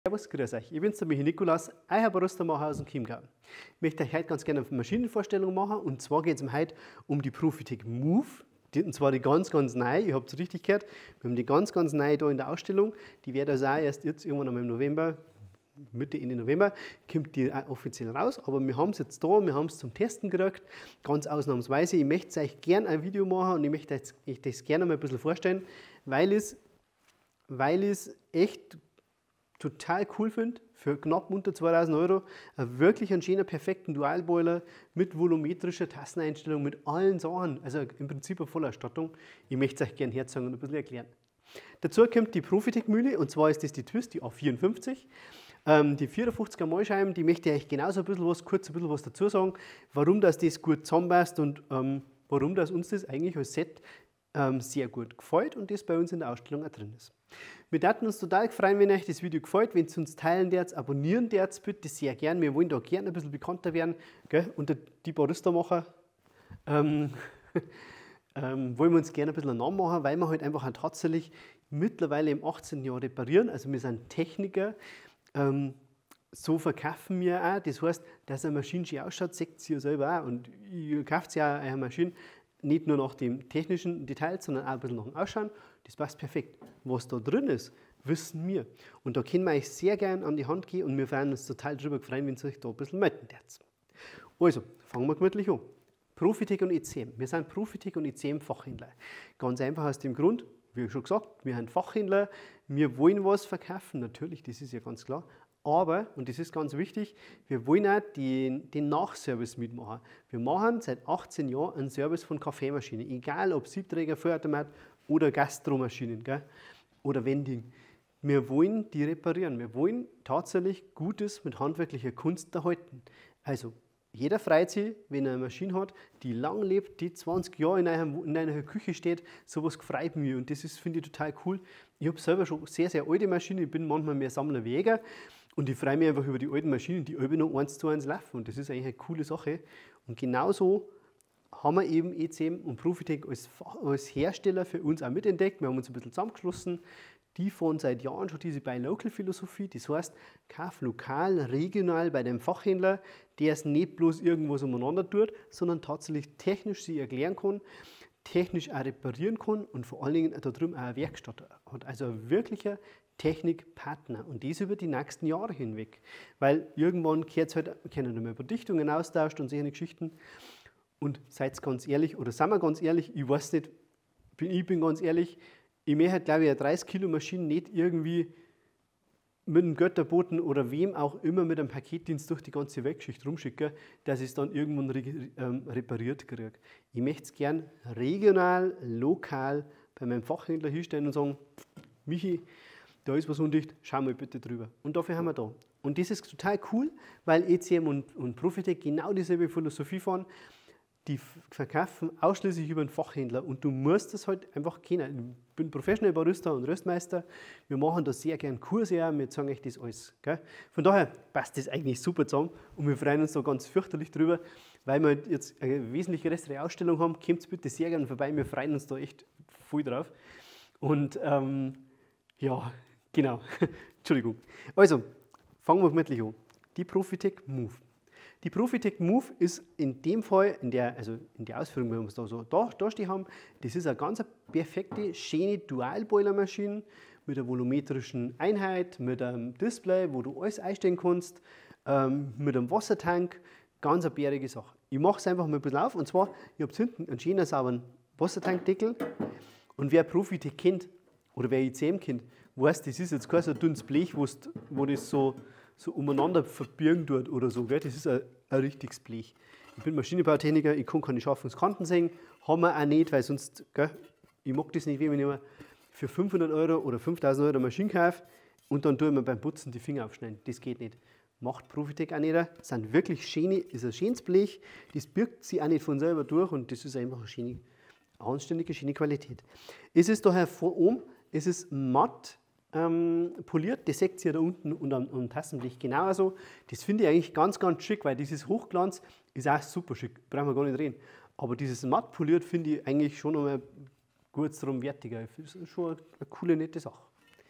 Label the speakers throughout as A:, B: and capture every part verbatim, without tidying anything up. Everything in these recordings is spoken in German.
A: Servus, grüß euch. Ich bin's, der Michi Nikolaus, euer Barostermacher aus dem Chiemgau. Ich möchte euch heute ganz gerne eine Maschinenvorstellung machen und zwar geht es um heute um die Profitec Move. Die, und zwar die ganz, ganz neu, ihr habt es richtig gehört, wir haben die ganz, ganz neu da in der Ausstellung. Die wird also auch erst jetzt irgendwann einmal im November, Mitte, Ende November, kommt die auch offiziell raus. Aber wir haben es jetzt da, wir haben es zum Testen gekriegt, ganz ausnahmsweise. Ich möchte euch gerne ein Video machen und ich möchte euch, ich das gerne mal ein bisschen vorstellen, weil ich es weil ich's echt total cool finde, für knapp unter zweitausend Euro, ein wirklich ein schöner, perfekten Dualboiler mit volumetrischer Tasseneinstellung, mit allen Sachen, also im Prinzip eine Vollausstattung. Ich möchte es euch gerne herzeigen und ein bisschen erklären. Dazu kommt die Profitec Mühle, und zwar ist das die Twist, die A vierundfünfzig. Ähm, die vierundfünfziger Mahlscheiben, die möchte ich euch genauso ein bisschen was, kurz ein bisschen was dazu sagen, warum das, das gut zusammenpasst und ähm, warum das uns das eigentlich als Set ähm, sehr gut gefällt und das bei uns in der Ausstellung auch drin ist. Wir würden uns total freuen, wenn euch das Video gefällt, wenn ihr uns teilen dürft, abonnieren dürft, bitte sehr gern. Wir wollen da gerne ein bisschen bekannter werden, gell? Unter die Baristamacher ähm, ähm, wollen wir uns gerne ein bisschen einen Namen machen, weil wir halt einfach auch tatsächlich mittlerweile im achtzehnten Jahr reparieren. Also wir sind Techniker, ähm, so verkaufen wir auch. Das heißt, dass eine Maschine schön ausschaut, seht ihr ja selber auch. Und ihr kauft ja auch eine Maschine nicht nur nach dem technischen Details, sondern auch ein bisschen nach dem Ausschauen. Das passt perfekt. Was da drin ist, wissen wir. Und da können wir euch sehr gerne an die Hand gehen und wir freuen uns total darüber freuen, wenn ihr euch da ein bisschen melden dürft. Also, fangen wir gemütlich an. Profitec und E C M. Wir sind Profitec und E C M Fachhändler. Ganz einfach aus dem Grund, wie schon gesagt, wir sind Fachhändler, wir wollen was verkaufen, natürlich, das ist ja ganz klar. Aber, und das ist ganz wichtig, wir wollen auch den, den Nachservice mitmachen. Wir machen seit achtzehn Jahren einen Service von Kaffeemaschinen, egal ob Siebträger, Vollautomat oder Gastromaschinen, gell? Oder Vending. Wir wollen die reparieren. Wir wollen tatsächlich Gutes mit handwerklicher Kunst erhalten. Also, jeder freut sich, wenn er eine Maschine hat, die lang lebt, die zwanzig Jahre in einer, in einer Küche steht. Sowas freut mich und das ist, finde ich, total cool. Ich habe selber schon sehr, sehr alte Maschinen. Ich bin manchmal mehr Sammler wie Jäger. Und ich freue mich einfach über die alten Maschinen, die alle noch eins zu eins laufen. Und das ist eigentlich eine coole Sache. Und genauso haben wir eben E C M und Profitec als, als Hersteller für uns auch mitentdeckt. Wir haben uns ein bisschen zusammengeschlossen. Die fahren seit Jahren schon diese Buy-Local-Philosophie. Das heißt, kauf lokal, regional bei dem Fachhändler, der es nicht bloß irgendwas umeinander tut, sondern tatsächlich technisch sie erklären kann, technisch auch reparieren kann und vor allen Dingen da drüben auch eine Werkstatt hat. Also ein wirklicher Technikpartner und das über die nächsten Jahre hinweg. Weil irgendwann gehört es halt, wir können über Dichtungen austauscht und solche Geschichten. Und seid ganz ehrlich, oder sind wir ganz ehrlich, ich weiß nicht, ich bin ganz ehrlich, ich möchte, glaube ich, eine dreißig Kilo Maschine nicht irgendwie mit einem Götterboten oder wem auch immer mit einem Paketdienst durch die ganze Weltgeschichte rumschicken, dass ich es dann irgendwann re ähm, repariert kriege. Ich möchte es gern regional, lokal bei meinem Fachhändler hinstellen und sagen, Michi, da ist was undicht, schau mal bitte drüber. Und dafür haben wir da. Und das ist total cool, weil E C M und, und Profitec genau dieselbe Philosophie fahren. Die verkaufen ausschließlich über einen Fachhändler und du musst das halt einfach kennen. Ich bin Professional Barista und Röstmeister. Wir machen da sehr gerne Kurse, wir zeigen euch das alles. Gell? Von daher passt das eigentlich super zusammen und wir freuen uns da ganz fürchterlich drüber, weil wir jetzt eine wesentlich größere Ausstellung haben. Kommt bitte sehr gerne vorbei, wir freuen uns da echt voll drauf. Und ähm, ja, genau, Entschuldigung. Also, fangen wir gemütlich an. Die Profitec Move. Die Profitec Move ist in dem Fall, in der, also in der Ausführung, wie wir es da so da, da stehen haben, das ist eine ganz perfekte, schöne Dual-Boiler-Maschine mit einer volumetrischen Einheit, mit einem Display, wo du alles einstellen kannst, ähm, mit einem Wassertank, ganz eine bärige Sache. Ich mache es einfach mal ein bisschen auf, und zwar, ich habe hinten einen schönen, sauberen Wassertankdeckel und wer Profitec kennt, oder wer E C M kennt, weiß, das ist jetzt kein so dünnes Blech, wo das so so umeinander verbirgen tut oder so. Gell? Das ist ein, ein richtiges Blech. Ich bin Maschinenbautechniker, ich kann keine scharfen Kanten sehen, haben wir auch nicht, weil sonst, gell, ich mag das nicht, wenn ich mir für fünfhundert Euro oder fünftausend Euro eine Maschine kaufe und dann tue ich mir beim Putzen die Finger aufschneiden. Das geht nicht. Macht Profitec auch nicht. Das sind wirklich schöne, ist ein schönes Blech, das birgt sich auch nicht von selber durch und das ist einfach eine schöne, anständige, schöne Qualität. Es ist daher vor oben, es ist matt, Ähm, poliert, das seht ihr da unten und am, am Tassenblech genauso. Das finde ich eigentlich ganz, ganz schick, weil dieses Hochglanz ist auch super schick, brauchen wir gar nicht reden. Aber dieses matt poliert finde ich eigentlich schon einmal gut drum wertiger. Das ist schon eine, eine coole, nette Sache.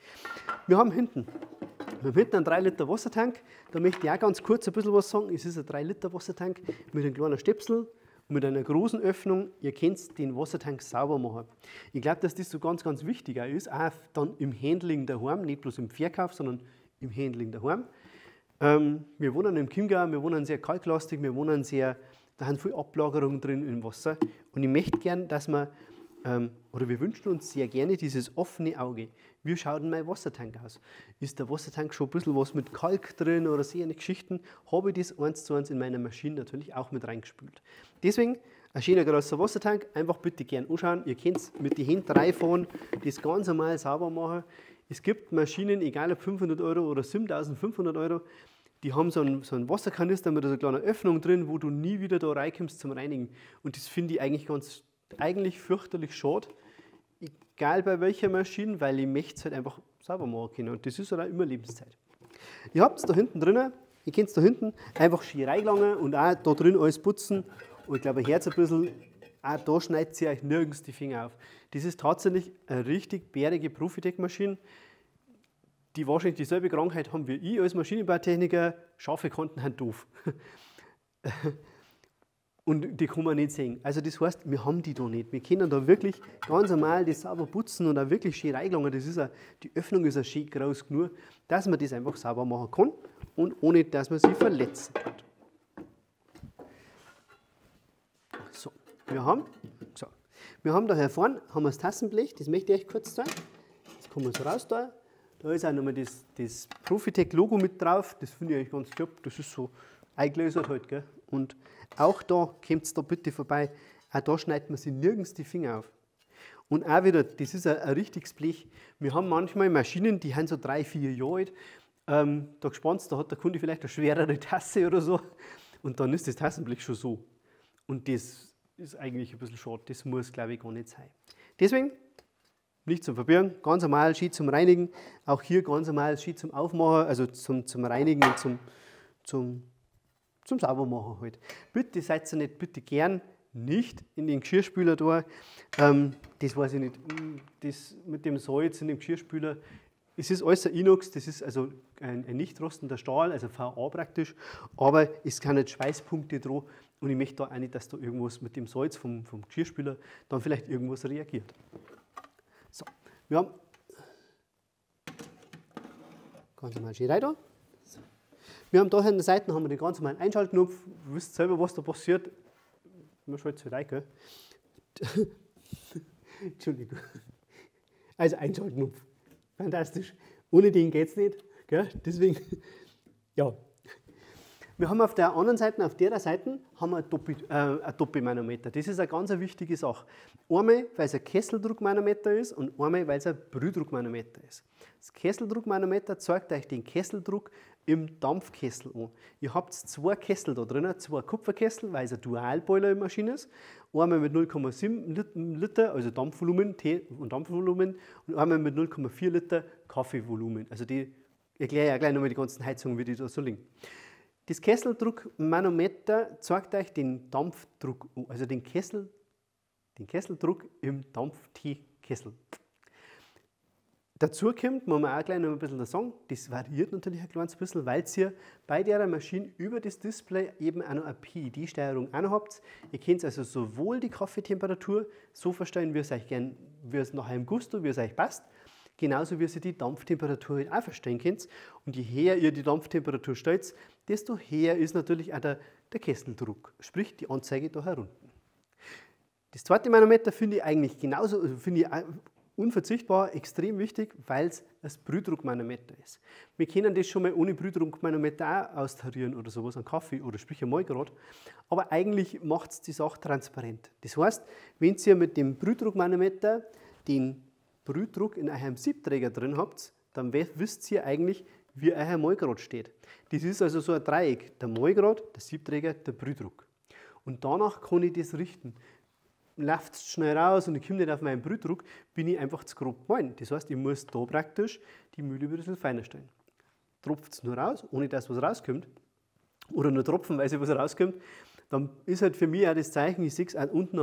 A: Wir haben hinten, wir haben hinten einen drei Liter Wassertank. Da möchte ich auch ganz kurz ein bisschen was sagen. Es ist ein drei Liter Wassertank mit einem kleinen Stöpsel und mit einer großen Öffnung. Ihr könnt den Wassertank sauber machen. Ich glaube, dass das so ganz, ganz wichtig auch ist, auch dann im Handling daheim, nicht bloß im Verkauf, sondern im Handling daheim. Ähm, wir wohnen im Chiemgau, wir wohnen sehr kalklastig, wir wohnen sehr, da sind viel Ablagerung drin im Wasser. Und ich möchte gern, dass wir, ähm, oder wir wünschen uns sehr gerne dieses offene Auge. Wie schaut denn mein Wassertank aus? Ist der Wassertank schon ein bisschen was mit Kalk drin oder so eine Geschichten? Habe ich das eins zu eins in meiner Maschine natürlich auch mit reingespült. Deswegen ein schöner großer Wassertank, einfach bitte gern anschauen. Ihr könnt es mit den Händen reinfahren, das ganz normal sauber machen. Es gibt Maschinen, egal ob fünfhundert Euro oder siebentausendfünfhundert Euro, die haben so einen, so einen Wasserkanister mit so einer kleinen Öffnung drin, wo du nie wieder da reinkommst zum Reinigen. Und das finde ich eigentlich ganz, eigentlich fürchterlich schade. Egal bei welcher Maschine, weil ich möchte es halt einfach sauber machen können. Und das ist halt auch immer Lebenszeit. Ihr habt es da hinten drinnen, ihr könnt es da hinten einfach schön reingelangen und auch da drin alles putzen. Und ich glaube, Herz ein bisschen, auch da schneidet ihr euch nirgends die Finger auf. Das ist tatsächlich eine richtig bärige Profitec-Maschine, die wahrscheinlich dieselbe Krankheit haben wie ich als Maschinenbautechniker. Scharfe Kanten sind doof. Und die kann man nicht sehen. Also das heißt, wir haben die da nicht. Wir können da wirklich ganz normal das sauber putzen und auch wirklich schön reingelangen. Das ist auch, die Öffnung ist auch schön groß genug, dass man das einfach sauber machen kann und ohne, dass man sich verletzen tut. So, wir haben, so, wir haben da hier vorne haben wir das Tassenblech, das möchte ich euch kurz zeigen. Das kann man so raus da. Da ist auch nochmal das, das Profitec-Logo mit drauf. Das finde ich eigentlich ganz top. Das ist so eingelösert halt, gell? Und auch da kommt es da bitte vorbei. Auch da schneidet man sich nirgends die Finger auf. Und auch wieder, das ist ein, ein richtiges Blech. Wir haben manchmal Maschinen, die haben so drei, vier Jahre alt. Ähm, da gespannt, da hat der Kunde vielleicht eine schwerere Tasse oder so. Und dann ist das Tassenblech schon so. Und das ist eigentlich ein bisschen schade. Das muss, glaube ich, gar nicht sein. Deswegen nicht zum Verbirgen, ganz normal Ski zum Reinigen. Auch hier ganz normal Ski zum Aufmachen, also zum, zum Reinigen und zum, zum, zum Saubermachen halt. Bitte seid ihr nicht, bitte gern nicht in den Geschirrspüler da. Ähm, das weiß ich nicht, das mit dem Salz in dem Geschirrspüler, es ist alles ein Inox, das ist also ein, ein nicht rostender Stahl, also V A praktisch, aber es kann nicht Schweißpunkte dran und ich möchte da auch nicht, dass da irgendwas mit dem Salz vom, vom Geschirrspüler dann vielleicht irgendwas reagiert. So, wir haben ganz normal schön rein da. So. Wir haben da an der Seite haben wir den ganz normalen Einschaltknopf. Ihr wisst selber, was da passiert. Man schaltet es rein, gell? Entschuldigung. Also Einschaltknopf. Fantastisch. Ohne den geht es nicht. Gell? Deswegen, ja. Wir haben auf der anderen Seite, auf der Seite, haben wir ein Doppel, äh, ein Doppelmanometer. Das ist eine ganz wichtige Sache. Einmal, weil es ein Kesseldruckmanometer ist und einmal, weil es ein Brühdruckmanometer ist. Das Kesseldruckmanometer zeigt euch den Kesseldruck im Dampfkessel an. Ihr habt zwei Kessel da drin, zwei Kupferkessel, weil es eine Dualboiler-Maschine ist. Einmal mit null Komma sieben Liter, also Dampfvolumen, Tee und Dampfvolumen, und einmal mit null Komma vier Liter Kaffeevolumen. Also die erkläre ich ja gleich nochmal die ganzen Heizungen, wie die da so liegen. Das Kesseldruckmanometer zeigt euch den Dampfdruck, also den, Kessel, den Kesseldruck im Dampfteekessel. Dazu kommt, muss man auch gleich noch ein bisschen sagen, das variiert natürlich ein kleines bisschen, weil ihr bei der Maschine über das Display eben auch noch eine P I D-Steuerung auch noch habt. Ihr könnt also sowohl die Kaffeetemperatur so verstellen, wie es euch gern, wie es nach einem Gusto, wie es euch passt, genauso wie ihr die Dampftemperatur halt auch verstellen könnt. Und je höher ihr die Dampftemperatur stellt, desto höher ist natürlich auch der, der Kesseldruck, sprich die Anzeige da herunten. Das zweite Manometer finde ich eigentlich genauso, finde ich unverzichtbar, extrem wichtig, weil es ein Brühdruckmanometer ist. Wir können das schon mal ohne Brühdruckmanometer auch austarieren oder sowas, an Kaffee oder sprich einmal gerade, aber eigentlich macht es die Sache transparent. Das heißt, wenn ihr mit dem Brühdruckmanometer den Brühdruck in eurem Siebträger drin habt, dann wisst ihr eigentlich, wie euer Malgrad steht. Das ist also so ein Dreieck, der Malgrad, der Siebträger, der Brühdruck. Und danach kann ich das richten. Läuft es schnell raus und ich komme nicht auf meinen Brühdruck, bin ich einfach zu grob gemahlen. Das heißt, ich muss da praktisch die Mühle ein bisschen feiner stellen. Tropft es nur raus, ohne dass was rauskommt, oder nur tropfenweise was rauskommt, dann ist halt für mich auch das Zeichen, ich sehe es auch unten am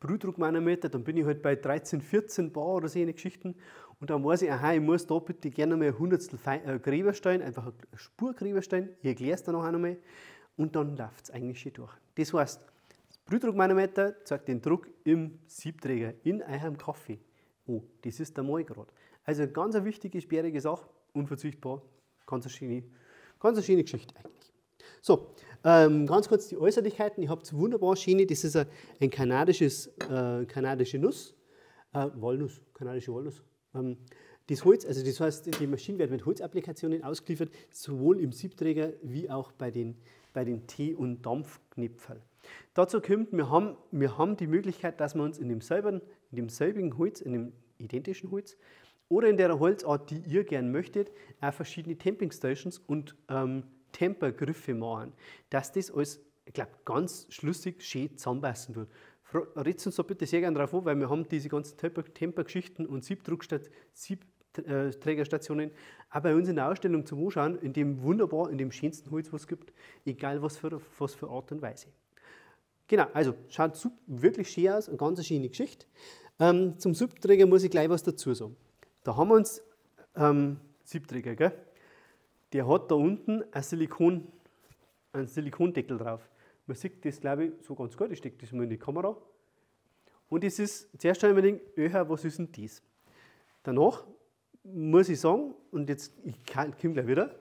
A: Brühdruckmanometer, dann bin ich halt bei dreizehn, vierzehn Bar oder so eine Geschichten. Und dann weiß ich, aha, ich muss da bitte gerne mal ein Hundertstel äh, Gräberstein, einfach eine Spur Gräberstein, ich erkläre es dann noch einmal und dann läuft es eigentlich schon durch. Das heißt, das Brühdruckmanometer zeigt den Druck im Siebträger, in eurem Kaffee. Oh, das ist der Malgrad. Also eine ganz wichtige, sperrige Sache, unverzichtbar, ganz eine schöne, ganz eine schöne Geschichte eigentlich. So, ähm, ganz kurz die Äußerlichkeiten. Ihr habt wunderbar schöne, das ist ein, ein kanadisches, äh, kanadische Nuss, äh, Walnuss, kanadische Walnuss. Ähm, das Holz, also das heißt, die Maschine wird mit Holzapplikationen ausgeliefert, sowohl im Siebträger wie auch bei den, bei den Tee- und Dampfknipferl. Dazu kommt, wir haben, wir haben die Möglichkeit, dass wir uns in demselben, in demselben Holz, in dem identischen Holz oder in der Holzart, die ihr gern möchtet, auch verschiedene Temping Stations und ähm, Tempergriffe machen, dass das alles, ich glaube, ganz schlüssig, schön zusammenpassen wird. Redet uns da bitte sehr gerne drauf an, weil wir haben diese ganzen Tempergeschichten und Siebträgerstationen auch bei uns in der Ausstellung zum Anschauen, in dem wunderbar, in dem schönsten Holz, was es gibt, egal was für, was für Art und Weise. Genau, also schaut super, wirklich schön aus, eine ganz schöne Geschichte. Ähm, zum Siebträger muss ich gleich was dazu sagen. Da haben wir uns ähm, Siebträger, gell? Der hat da unten ein Silikon, einen Silikondeckel drauf. Man sieht das, glaube ich, so ganz gut. Ich stecke das mal in die Kamera. Und das ist, zuerst einmal denken, öha, was ist denn das? Danach muss ich sagen, und jetzt, ich komme gleich wieder,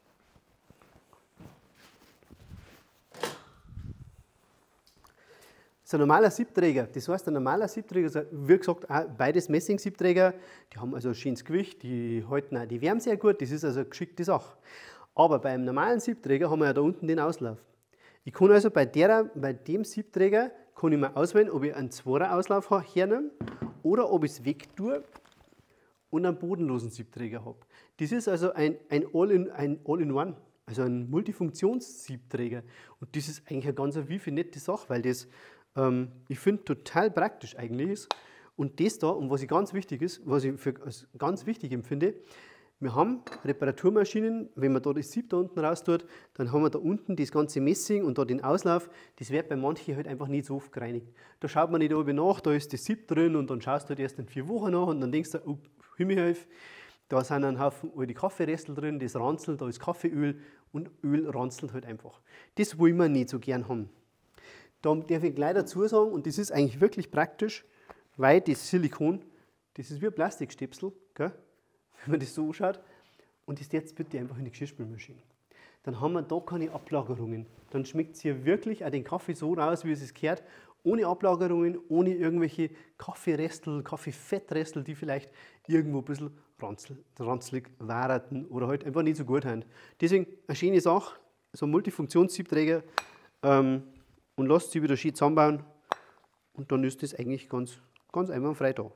A: so ein normaler Siebträger, das heißt, ein normaler Siebträger, also wie gesagt, auch beides Messing-Siebträger, die haben also ein schönes Gewicht, die halten auch die Wärme sehr gut, das ist also eine geschickte Sache. Aber beim normalen Siebträger haben wir ja da unten den Auslauf. Ich kann also bei, der, bei dem Siebträger kann ich mir auswählen, ob ich einen Zweier Auslauf hernehme oder ob ich es wegtue und einen bodenlosen Siebträger habe. Das ist also ein, ein All-in, ein All-in-One, also ein Multifunktions-Siebträger. Und das ist eigentlich eine ganz eine nette Sache, weil das ähm, ich finde total praktisch eigentlich ist. Und das da, und was ich ganz wichtig ist, was ich für als ganz wichtig empfinde, wir haben Reparaturmaschinen, wenn man da das Sieb da unten raus tut, dann haben wir da unten das ganze Messing und da den Auslauf, das wird bei manchen halt einfach nicht so oft gereinigt. Da schaut man nicht oben nach, da ist das Sieb drin und dann schaust du halt erst in vier Wochen nach und dann denkst du, oh, Himmelhilfe, da sind ein Haufen alte Kaffeerestel drin, das ranzelt, da ist Kaffeeöl und Öl ranzelt halt einfach. Das wollen wir nicht so gern haben. Da darf ich gleich dazu sagen, und das ist eigentlich wirklich praktisch, weil das Silikon, das ist wie ein Plastikstäpsel, gell? Wenn man das so anschaut, und das jetzt bitte einfach in die Geschirrspülmaschine. Dann haben wir da keine Ablagerungen. Dann schmeckt es hier wirklich auch den Kaffee so raus, wie es es gehört, ohne Ablagerungen, ohne irgendwelche Kaffeerestel, Kaffeefettrestel, die vielleicht irgendwo ein bisschen ranzlig waren oder halt einfach nicht so gut haben. Deswegen eine schöne Sache, so ein Multifunktionssiebträger, ähm, und lasst sie wieder schön zusammenbauen und dann ist das eigentlich ganz, ganz einwandfrei da.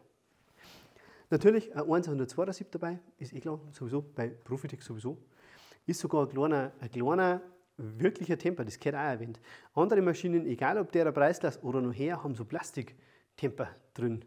A: Natürlich ein eins und ein zwei Sieb dabei, ist eh klar, sowieso, bei Profitec sowieso. Ist sogar ein kleiner, ein kleiner wirklicher Temper, das gehört auch erwähnt. Andere Maschinen, egal ob der Preisklasse oder noch her, haben so Plastiktemper drin.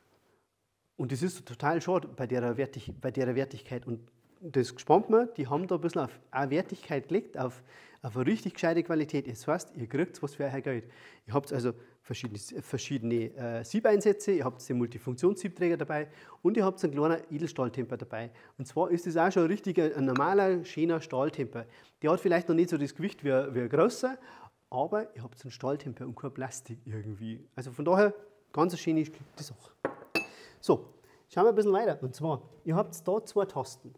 A: Und das ist total schade bei der, Wertig, bei der Wertigkeit. Und das gespannt mir, die haben da ein bisschen auf eine Wertigkeit gelegt, auf, auf eine richtig gescheite Qualität. Das heißt, ihr kriegt was für euer Geld. Ihr habt also verschiedene, verschiedene äh, Siebeinsätze, ihr habt den Multifunktionssiebträger dabei und ihr habt einen kleinen Edelstahltemper dabei. Und zwar ist das auch schon richtig ein, ein normaler, schöner Stahltemper. Der hat vielleicht noch nicht so das Gewicht wie, wie ein großer, aber ihr habt einen Stahltemper und kein Plastik irgendwie. Also von daher, ganz eine schöne Sache. So, schauen wir ein bisschen weiter. Und zwar, ihr habt da zwei Tasten.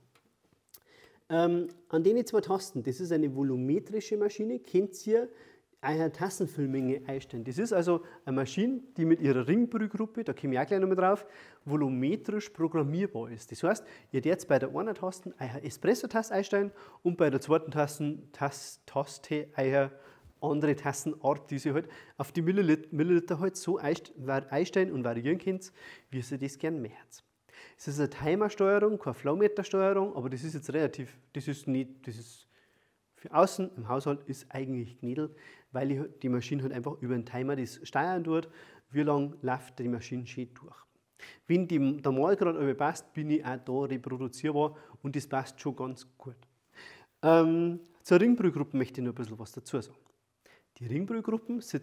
A: Ähm, an den zwei Tasten, das ist eine volumetrische Maschine, könnt ihr eine Tassenfüllmenge einstellen. Das ist also eine Maschine, die mit ihrer Ringbrühgruppe, da komme ich auch gleich noch mal drauf, volumetrisch programmierbar ist. Das heißt, ihr dürft bei der einen Taste eine Espresso-Taste einstellen und bei der zweiten Taste, Taste eine andere Tassenart, die sie halt auf die Milliliter, Milliliter halt so einstellen und variieren könnt, wie ihr das gerne möchtet. Es ist eine Timersteuerung, keine Flowmeter-Steuerung, aber das ist jetzt relativ, das ist nicht, das ist für außen im Haushalt ist eigentlich gnädel, weil ich die Maschine halt einfach über einen Timer das steuern tut, wie lange läuft die Maschine schön durch. Wenn die, der Malgrad aber passt, bin ich auch da reproduzierbar und das passt schon ganz gut. Ähm, zur Ringbrühgruppe möchte ich noch ein bisschen was dazu sagen. Die Ringbrühgruppe sitzt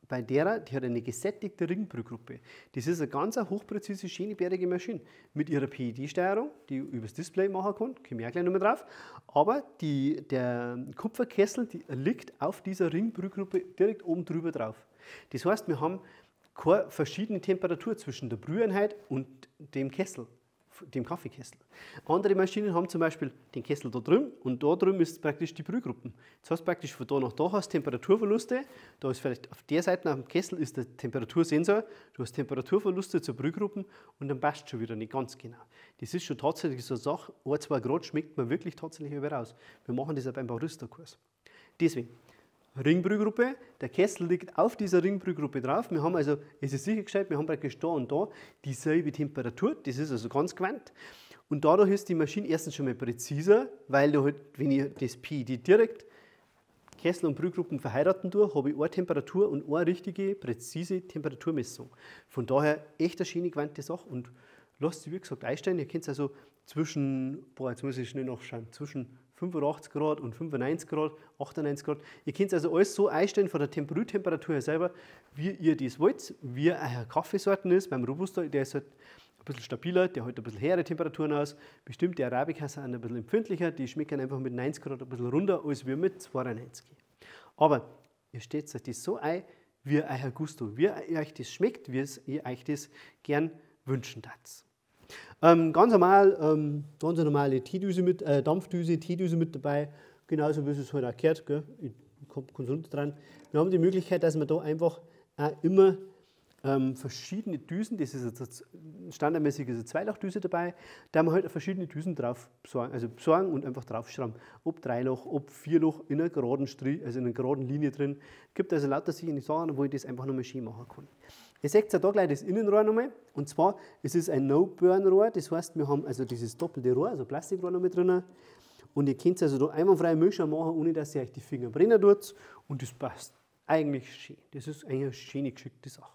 A: bei der, die hat eine gesättigte Ringbrühgruppe. Das ist eine ganz hochpräzise, schöne, bärige Maschine mit ihrer P I D-Steuerung, die ich übers Display machen kann, komme ich auch gleich nochmal drauf. Aber die, der Kupferkessel die liegt auf dieser Ringbrühgruppe direkt oben drüber drauf. Das heißt, wir haben keine verschiedene Temperatur zwischen der Brüheinheit und dem Kessel, dem Kaffeekessel. Andere Maschinen haben zum Beispiel den Kessel da drüben und da drüben ist praktisch die Brühgruppen. Das heißt praktisch von da nach da hast du Temperaturverluste. Da ist vielleicht auf der Seite auf dem Kessel ist der Temperatursensor. Du hast Temperaturverluste zur Brühgruppen und dann passt schon wieder nicht ganz genau. Das ist schon tatsächlich so eine Sache. ein, zwei Grad schmeckt man wirklich tatsächlich über raus. Wir machen das auch beim Barista-Kurs. Deswegen Ringbrühgruppe, der Kessel liegt auf dieser Ringbrühgruppe drauf. Wir haben also, es ist sichergestellt, wir haben praktisch da und da dieselbe Temperatur, das ist also ganz gewand. Und dadurch ist die Maschine erstens schon mal präziser, weil du halt, wenn ich das P I D direkt Kessel und Brühgruppen verheiraten tue, habe ich eine Temperatur und eine richtige, präzise Temperaturmessung. Von daher echt eine schöne gewandte Sache und lasst sie wie gesagt einstellen. Ihr könnt also zwischen, boah, jetzt muss ich schnell nachschauen, zwischen fünfundachtzig Grad und fünfundneunzig Grad, achtundneunzig Grad. Ihr könnt also alles so einstellen von der Brühtemperatur her selber, wie ihr das wollt, wie euer Kaffeesorten ist. Beim Robusta, der ist halt ein bisschen stabiler, der hält ein bisschen höhere Temperaturen aus. Bestimmte Arabica sind ein bisschen empfindlicher, die schmecken einfach mit neunzig Grad ein bisschen runter, als wir mit zweiundneunzig. Aber ihr stellt euch das so ein, wie euer Gusto, wie euch das schmeckt, wie ihr euch das gern wünschen würdet. Ähm, ganz normal, ähm, ganz normale Teedüse mit, äh, Dampfdüse, Teedüse mit dabei, genauso wie es halt auch gehört, gell? Ich komme runter dran. Wir haben die Möglichkeit, dass wir da einfach auch immer ähm, verschiedene Düsen, das ist jetzt standardmäßig eine Zweilachdüse dabei, da haben wir halt verschiedene Düsen drauf besorgen, also besorgen und einfach draufschrauben. Ob Dreiloch, ob Vierloch in einer geraden Strich, also in einer geraden Linie drin. Es gibt also lauter verschiedene Sachen, wo ich das einfach nochmal schön machen kann. Ihr seht ja da gleich das Innenrohr nochmal, und zwar ist es ein No-Burn-Rohr, das heißt, wir haben also dieses doppelte Rohr, also Plastikrohr noch mit drin, und ihr könnt also da einwandfrei Milchschaum machen, ohne dass ihr euch die Finger brennen tut, und das passt eigentlich schön. Das ist eigentlich eine schöne, geschickte Sache.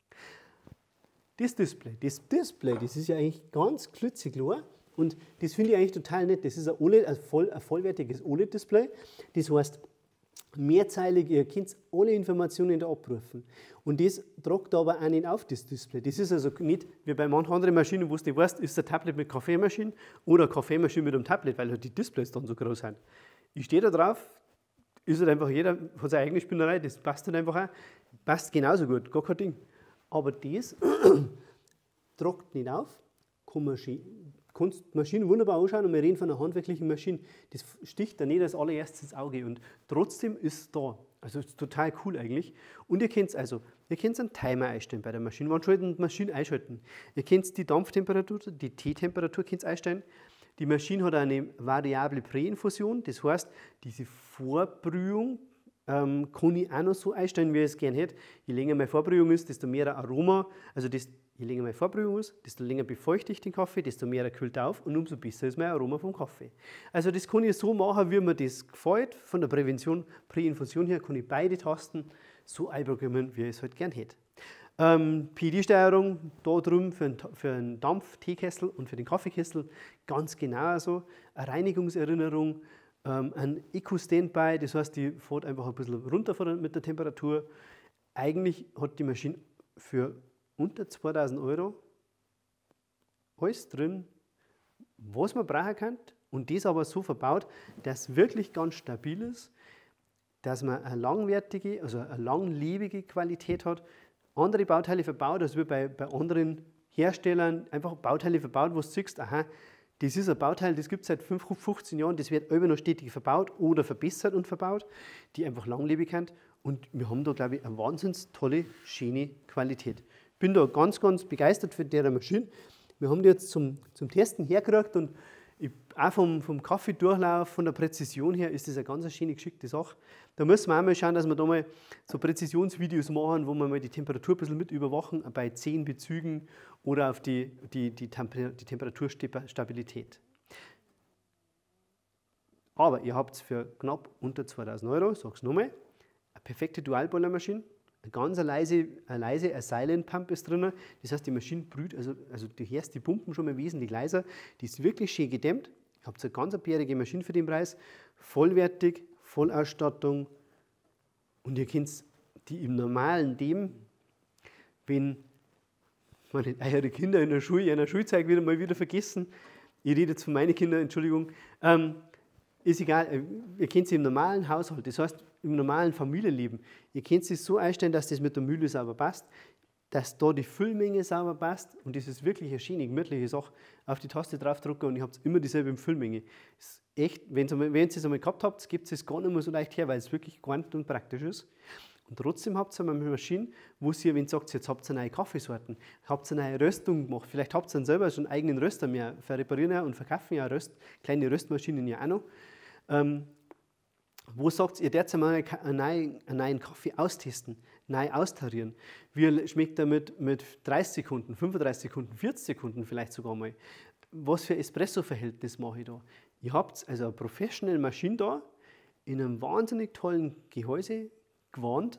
A: Das Display, das Display, das ist ja eigentlich ganz klitzeklar, und das finde ich eigentlich total nett. Das ist ein, O L E D, ein, voll, ein vollwertiges O L E D-Display, das heißt, mehrzeilig, ihr könnt alle Informationen da abrufen. Und das tragt aber auch nicht auf, das Display. Das ist also nicht wie bei manchen anderen Maschinen, wo du weißt, ist ein Tablet mit Kaffeemaschine oder eine Kaffeemaschine mit einem Tablet, weil halt die Displays dann so groß sind. Ich stehe da drauf, ist halt einfach, jeder hat seine eigene Spinnerei, das passt dann einfach auch, passt genauso gut, gar kein Ding. Aber das tragt nicht auf, kann man schön, kannst die Maschine wunderbar anschauen, und wir reden von einer handwerklichen Maschine. Das sticht da nicht als allererstes ins Auge, und trotzdem ist es da. Also ist total cool eigentlich. Und ihr könnt also, ihr könnt einen Timer einstellen bei der Maschine. Wann schalten die Maschine einschalten? Ihr könnt die Dampftemperatur, die Teetemperatur könnt einstellen. Die Maschine hat eine variable Präinfusion, das heißt, diese Vorbrühung ähm, kann ich auch noch so einstellen, wie ich es gerne hätte. Je länger meine Vorbrühung ist, desto mehr Aroma, also das, je länger meine Vorbrühung ist, desto länger befeuchte ich den Kaffee, desto mehr kühlt er auf, und umso besser ist mein Aroma vom Kaffee. Also das kann ich so machen, wie mir das gefällt. Von der Prävention, Präinfusion her kann ich beide Tasten so einprogrammieren, wie ich es halt gerne hätte. Ähm, P I D-Steuerung da drüben für einen, für einen Dampf-Teekessel und für den Kaffeekessel ganz genau so. Eine Reinigungserinnerung, ähm, ein Eco-Standby, das heißt, die fährt einfach ein bisschen runter mit der Temperatur. Eigentlich hat die Maschine für unter zweitausend Euro alles drin, was man brauchen kann, und das aber so verbaut, dass es wirklich ganz stabil ist, dass man eine langwertige, also eine langlebige Qualität hat. Andere Bauteile verbaut, als wie bei, bei anderen Herstellern, einfach Bauteile verbaut, wo du siehst, aha, das ist ein Bauteil, das gibt es seit fünfzehn Jahren, das wird immer noch stetig verbaut oder verbessert und verbaut, die einfach langlebig sind, und wir haben da, glaube ich, eine wahnsinnig tolle, schöne Qualität. Ich bin da ganz, ganz begeistert für diese Maschine. Wir haben die jetzt zum, zum Testen hergekriegt, und ich, auch vom, vom Kaffeedurchlauf, von der Präzision her, ist das eine ganz schöne, geschickte Sache. Da müssen wir auch mal schauen, dass wir da mal so Präzisionsvideos machen, wo wir mal die Temperatur ein bisschen mit überwachen, bei zehn Bezügen oder auf die, die, die, Temper die Temperaturstabilität. Aber ihr habt für knapp unter zweitausend Euro, ich sage es nochmal, eine perfekte Dualboilermaschine. Eine ganz leise, eine leise eine Silent Pump ist drin. Das heißt, die Maschine brüht, also, also du hörst die Pumpen schon mal wesentlich leiser. Die ist wirklich schön gedämmt. Ihr habt eine ganz bärige Maschine für den Preis. Vollwertig, Vollausstattung. Und ihr könnt die im normalen Leben, wenn meine, eure Kinder in der Schule, in der Schulzeit wieder mal wieder vergessen, ich rede jetzt von meinen Kindern, Entschuldigung, ähm, ist egal, ihr kennt sie im normalen Haushalt, das heißt im normalen Familienleben, ihr könnt es so einstellen, dass das mit der Mühle sauber passt, dass da die Füllmenge sauber passt und das ist wirklich eine schöne, gemütliche Sache. Auf die Taste draufdrücken und ihr habt immer dieselbe Füllmenge. Das ist echt, wenn ihr es einmal gehabt habt, gibt es gar nicht mehr so leicht her, weil es wirklich quant und praktisch ist. Und trotzdem habt ihr eine Maschine, wo ihr, wenn ihr sagt, jetzt habt ihr neue Kaffeesorten, habt ihr eine neue Röstung gemacht, vielleicht habt ihr dann selber schon einen eigenen Röster mehr, reparieren ja und verkaufen ja Röst, kleine Röstmaschinen ja auch noch. Ähm, wo sagt ihr, derzeit mal einen neuen, einen neuen Kaffee austesten, neu austarieren. Wie schmeckt er mit, mit dreißig Sekunden, fünfunddreißig Sekunden, vierzig Sekunden vielleicht sogar mal? Was für Espresso-Verhältnis mache ich da? Ihr habt also eine professionelle Maschine da, in einem wahnsinnig tollen Gehäuse gewarnt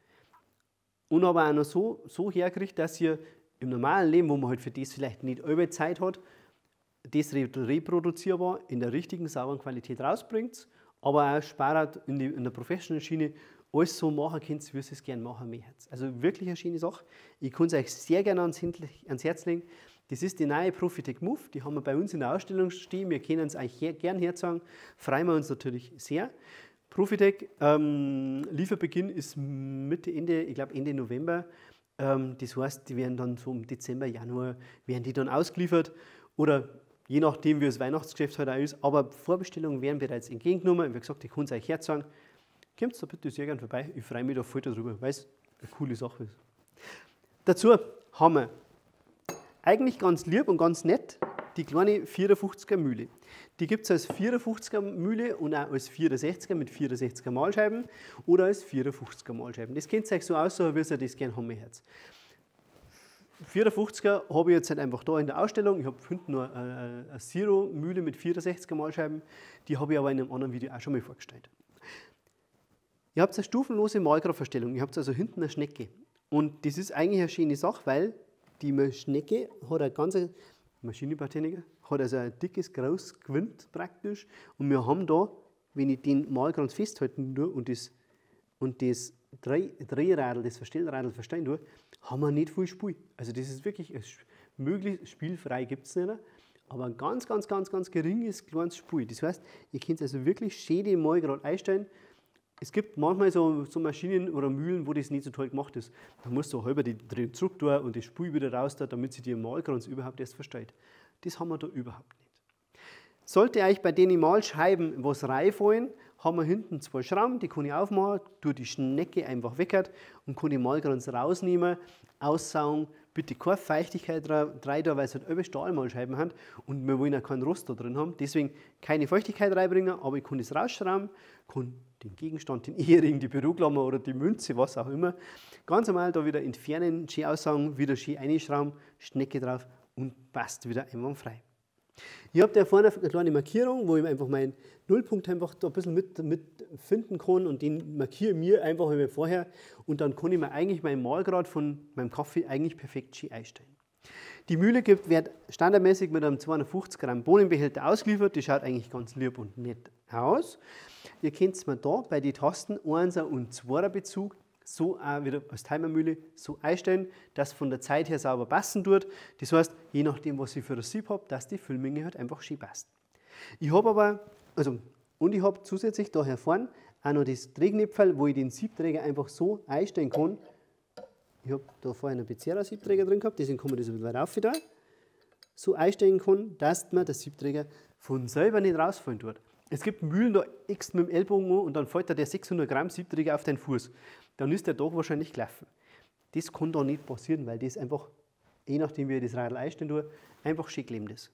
A: und aber auch noch so, so herkriegt, dass ihr im normalen Leben, wo man halt für das vielleicht nicht alle Zeit hat, das reproduzierbar in der richtigen, sauberen Qualität rausbringt, aber auch spart in, die, in der professionellen Schiene alles so machen könnt, wie ihr es gerne machen möchtet. Also wirklich eine schöne Sache. Ich kann es euch sehr gerne ans, ans Herz legen. Das ist die neue Profitec Move, die haben wir bei uns in der Ausstellung stehen. Wir können es euch her, gerne herzeigen, freuen wir uns natürlich sehr. Profitec, ähm, Lieferbeginn ist Mitte, Ende, ich glaube Ende November. Ähm, das heißt, die werden dann so im Dezember, Januar, werden die dann ausgeliefert oder je nachdem, wie das Weihnachtsgeschäft halt auch ist. Aber Vorbestellungen werden bereits entgegengenommen. Wie gesagt, ich kann es euch herzeigen. Kommt da bitte sehr gerne vorbei. Ich freue mich da voll darüber, weil es eine coole Sache ist. Dazu haben wir eigentlich ganz lieb und ganz nett die kleine vierundfünfziger Mühle. Die gibt es als vierundfünfziger Mühle und auch als vierundsechziger mit vierundsechziger Mahlscheiben oder als vierundfünfziger Mahlscheiben. Das könnt ihr euch so aussuchen, wie ihr das gerne haben möchtet. vierundfünfziger habe ich jetzt halt einfach da in der Ausstellung. Ich habe hinten noch eine, eine Zero-Mühle mit vierundsechziger Mahlscheiben. Die habe ich aber in einem anderen Video auch schon mal vorgestellt. Ihr habt eine stufenlose Mahlgrabverstellung. Ihr habt also hinten eine Schnecke. Und das ist eigentlich eine schöne Sache, weil die Schnecke hat eine ganze Maschinenbautechniker, hat also ein dickes, großes Gewand praktisch. Und wir haben da, wenn ich den Mahlgrab festhalten tue und das, und das Drehradl, das Verstellradl verstehen tue, haben wir nicht viel Spiel. Also das ist wirklich möglichst spielfrei, gibt es nicht, aber ein ganz, ganz, ganz, ganz geringes, kleines Spiel. Das heißt, ihr könnt also wirklich schön den Mahlgrab einstellen. Es gibt manchmal so, so Maschinen oder Mühlen, wo das nicht so toll gemacht ist. Da musst du halber die Dreh zurück tun und das Spül wieder raus tun, damit sie die Mahlkranz überhaupt erst versteht. Das haben wir da überhaupt nicht. Sollte euch bei den Mahlscheiben was reinfallen, haben wir hinten zwei Schrauben, die kann ich aufmachen, tue die Schnecke einfach weg und kann die Mahlkranz rausnehmen, aussaugen. Bitte keine Feuchtigkeit rein da, weil es halt alle Stahlmahlscheiben haben und wir wollen auch keinen Rost da drin haben. Deswegen keine Feuchtigkeit reinbringen, aber ich kann das rausschrauben, kann den Gegenstand, den Ehering, die Büroklammer oder die Münze, was auch immer, ganz normal da wieder entfernen, schön aussaugen, wieder schön einschrauben, Schnecke drauf und passt wieder einwandfrei. Ich habe da vorne eine kleine Markierung, wo ich einfach meinen Nullpunkt einfach da ein bisschen mit, mit finden kann und den markiere ich mir einfach einmal vorher und dann kann ich mir eigentlich meinen Mahlgrad von meinem Kaffee eigentlich perfekt schön einstellen. Die Mühle gibt, wird standardmäßig mit einem zweihundertfünfzig Gramm Bohnenbehälter ausgeliefert, die schaut eigentlich ganz lieb und nett aus. Ihr könnt es mir da bei den Tasten einser und zweier Bezug so auch wieder als Timermühle so einstellen, dass von der Zeit her sauber passen tut. Das heißt, je nachdem, was ich für ein Sieb habe, dass die Füllmenge halt einfach schön passt. Ich habe aber, also, und ich habe zusätzlich da hier vorne auch noch das Drehknöpfel, wo ich den Siebträger einfach so einstellen kann. Ich habe da vorhin einen Bezehrer-Siebträger drin gehabt, deswegen kann man das ein bisschen weiter rauf wieder. So einstellen kann, dass man der Siebträger von selber nicht rausfallen tut. Es gibt Mühlen, da eckst mit dem Ellbogen an und dann fällt da der sechshundert Gramm Siebträger auf deinen Fuß. Dann ist der doch wahrscheinlich gelaufen. Das kann da nicht passieren, weil das einfach, je nachdem wie ich das Radl einstellen tue, einfach schön geklemmt ist.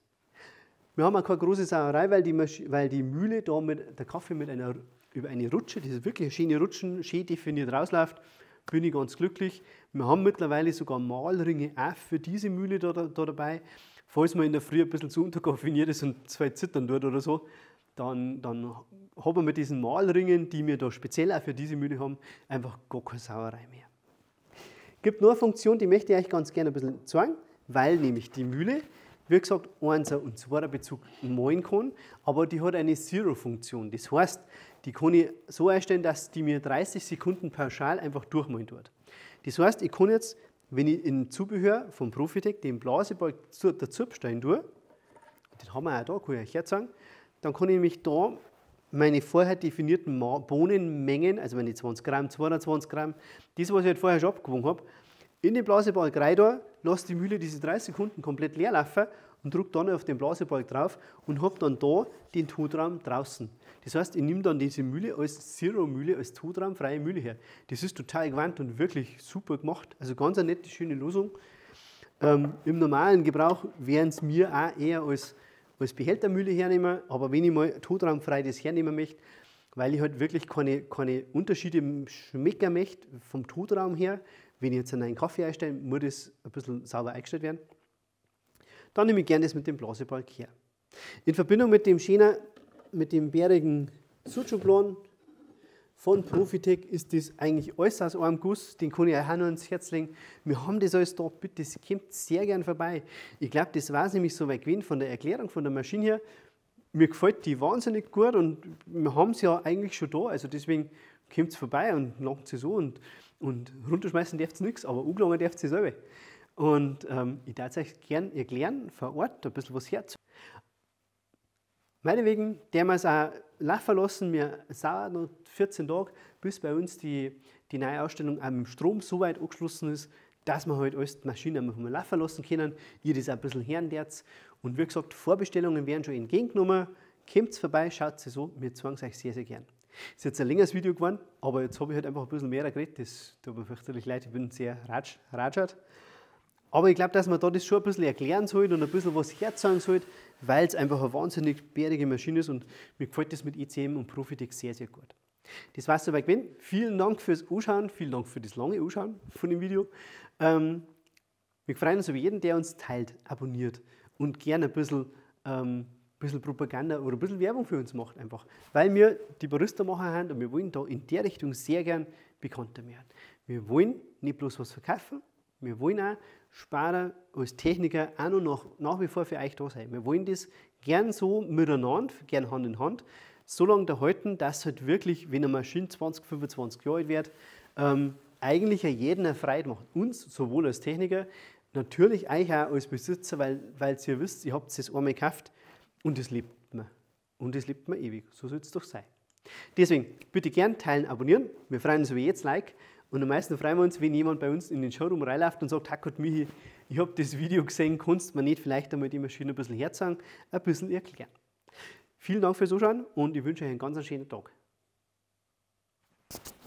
A: Wir haben auch keine große Sauerei, weil die, weil die Mühle da mit der Kaffee mit einer, über eine Rutsche, das ist wirklich eine schöne Rutschen, schön definiert rausläuft, bin ich ganz glücklich. Wir haben mittlerweile sogar Mahlringe auch für diese Mühle da, da, da dabei. Falls man in der Früh ein bisschen zu unterkoffiniert ist und zwei zittern tut oder so, dann, dann haben wir mit diesen Mahlringen, die wir da speziell auch für diese Mühle haben, einfach gar keine Sauerei mehr. Es gibt noch eine Funktion, die möchte ich euch ganz gerne ein bisschen zeigen, weil nämlich die Mühle wie gesagt, einser und zweier Bezug malen kann, aber die hat eine Zero-Funktion. Das heißt, die kann ich so einstellen, dass die mir dreißig Sekunden pauschal einfach durchmalen tut. Das heißt, ich kann jetzt, wenn ich im Zubehör vom Profitec den Blasebalg dazu bestellen tue, den haben wir auch da, kann ich euch herzeigen, dann kann ich nämlich da meine vorher definierten Bohnenmengen, also meine zwanzig Gramm, zweihundertzwanzig Gramm, das, was ich halt vorher schon abgewogen habe, in den Blasebalg rein da, lasse die Mühle diese dreißig Sekunden komplett leer laufen und drücke dann auf den Blasebalg drauf und habe dann da den Totraum draußen. Das heißt, ich nehme dann diese Mühle als Zero-Mühle, als totraumfreie Mühle her. Das ist total gewandt und wirklich super gemacht. Also ganz eine nette, schöne Lösung. Ähm, Im normalen Gebrauch wären es mir auch eher als, als Behältermühle hernehmen, aber wenn ich mal totraumfrei das hernehmen möchte, weil ich halt wirklich keine, keine Unterschiede schmecken möchte vom Totraum her, wenn ich jetzt einen Kaffee einstelle, muss das ein bisschen sauber eingestellt werden. Dann nehme ich gerne das mit dem Blasebalg her. In Verbindung mit dem schönen, mit dem bärigen Sucho-Plan von Profitec ist das eigentlich alles aus einem Guss. Den kann ich euch auch noch ans Herz legen. Wir haben das alles da, bitte, das kommt sehr gern vorbei. Ich glaube, das war es nämlich so weit gewesen von der Erklärung von der Maschine her. Mir gefällt die wahnsinnig gut und wir haben es ja eigentlich schon da. Also deswegen kommt es vorbei und langt sie so und, und runterschmeißen darf es nichts, aber angelangen darf sie selber. Und ähm, ich darf euch gerne erklären, vor Ort ein bisschen was herzu. Meinetwegen, der wir es auch laufen lassen, wir sind noch vierzehn Tage, bis bei uns die, die neue Ausstellung am Strom so weit angeschlossen ist, dass wir halt alles die Maschinen einfach mal laufen lassen können, ihr das auch ein bisschen hören werdet. Und wie gesagt, Vorbestellungen werden schon entgegengenommen, kommt vorbei, schaut sie so, wir zeigen es euch sehr, sehr gern. Das ist jetzt ein längeres Video geworden, aber jetzt habe ich halt einfach ein bisschen mehr geredet, das tut mir fürchterlich leid, ich bin sehr ratsch, ratschert. Aber ich glaube, dass man da das schon ein bisschen erklären sollte und ein bisschen was herzeigen sollte, weil es einfach eine wahnsinnig bärige Maschine ist und mir gefällt das mit E C M und Profitec sehr, sehr gut. Das war es soweit gewesen. Vielen Dank fürs Anschauen, vielen Dank für das lange Anschauen von dem Video. Ähm, wir freuen uns über jeden, der uns teilt, abonniert und gerne ein bisschen, ähm, bisschen Propaganda oder ein bisschen Werbung für uns macht einfach. Weil wir die Barista-Macher haben und wir wollen da in der Richtung sehr gern bekannter werden. Wir wollen nicht bloß was verkaufen, wir wollen auch Sparer als Techniker auch noch nach, nach wie vor für euch da sein. Wir wollen das gern so miteinander, gern Hand in Hand, so lange erhalten, dass halt wirklich, wenn eine Maschine zwanzig, fünfundzwanzig Jahre alt wird, ähm, eigentlich jeden eine Freude macht. Uns, sowohl als Techniker, natürlich euch auch als Besitzer, weil, weil ihr wisst, ihr habt das einmal gekauft und das liebt man. Und das liebt man ewig. So soll es doch sein. Deswegen, bitte gern teilen, abonnieren. Wir freuen uns über jedes Like. Und am meisten freuen wir uns, wenn jemand bei uns in den Showroom reinläuft und sagt, Hackert Michi, ich habe das Video gesehen, kannst du mir nicht vielleicht einmal die Maschine ein bisschen herzeigen, ein bisschen erklären. Vielen Dank fürs Zuschauen und ich wünsche euch einen ganz schönen Tag.